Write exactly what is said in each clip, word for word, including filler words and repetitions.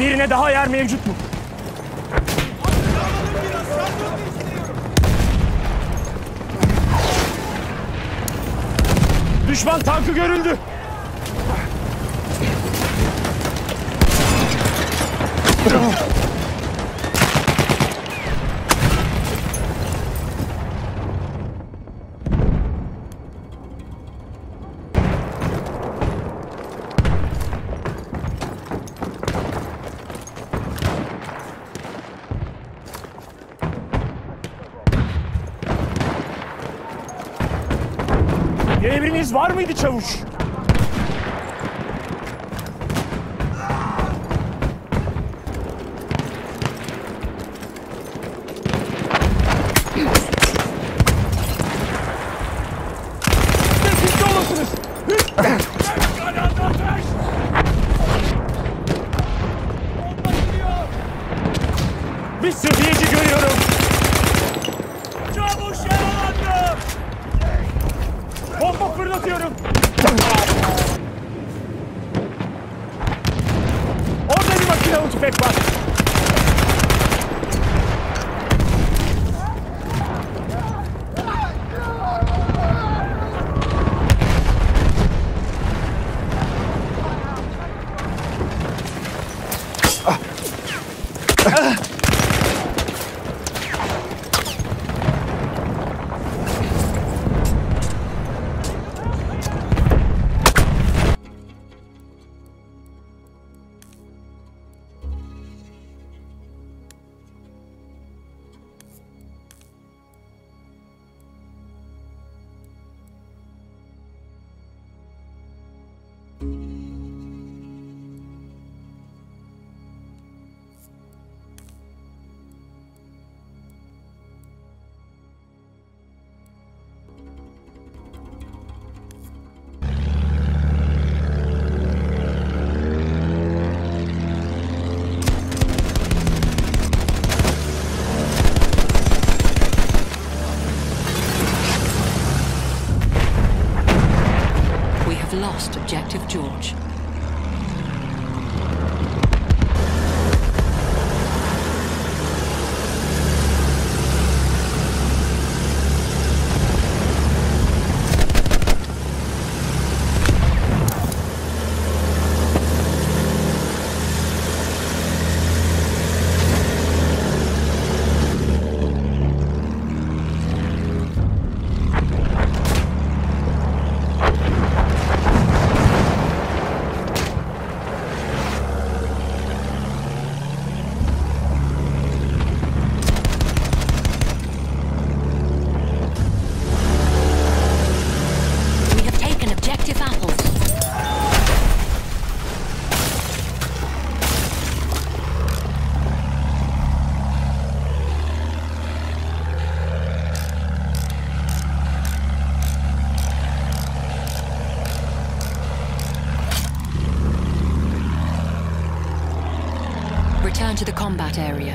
Birine daha yer mevcut mu? Düşman tankı görüldü. Bir emriniz var mıydı çavuş? Sessiz olasınız. Bir sıhhiyeci görüyorum. Çavuş yaralandı. Bomba fırlatıyorum. Orada bir makinalı tüfek var. Lost Objective George. Return to the combat area.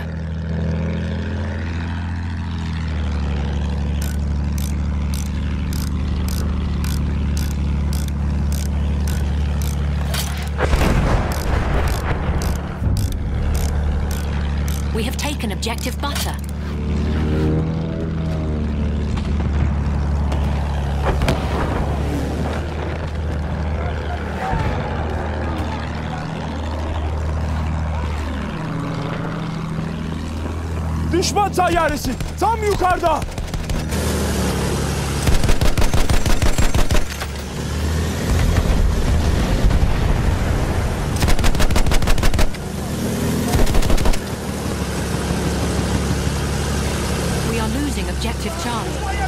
We have taken Objective Butter. Düşman tayyaresi tam yukarıda. We are losing Objective Charlie.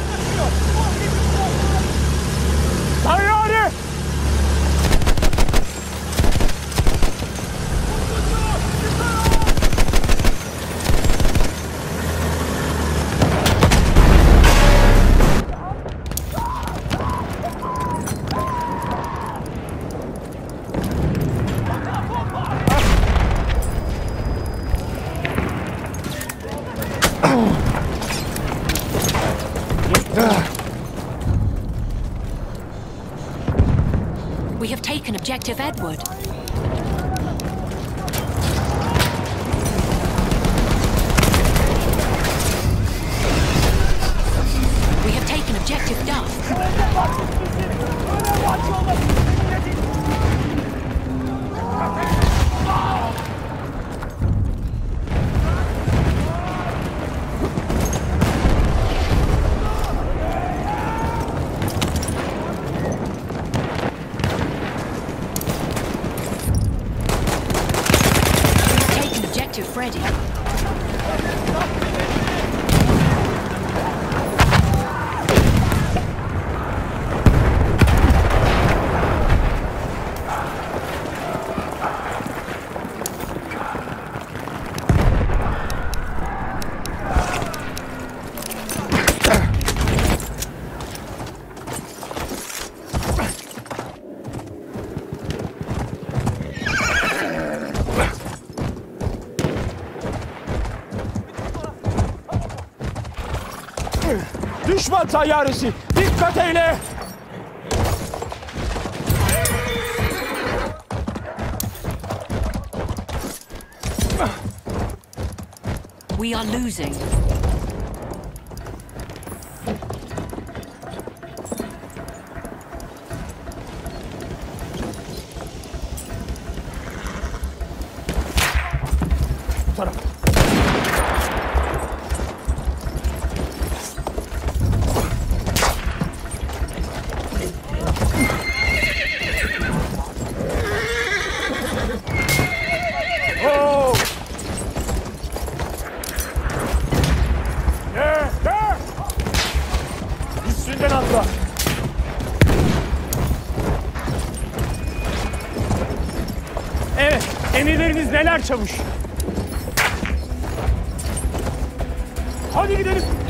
Tayyare! We have taken Objective Edward. Düşman tayyaresi. Dikkat eyle. We are losing. Bu taraf. Oh! Ne? Ne? Üstünden atla. Evet, emirleriniz neler çavuş? Hadi gidelim.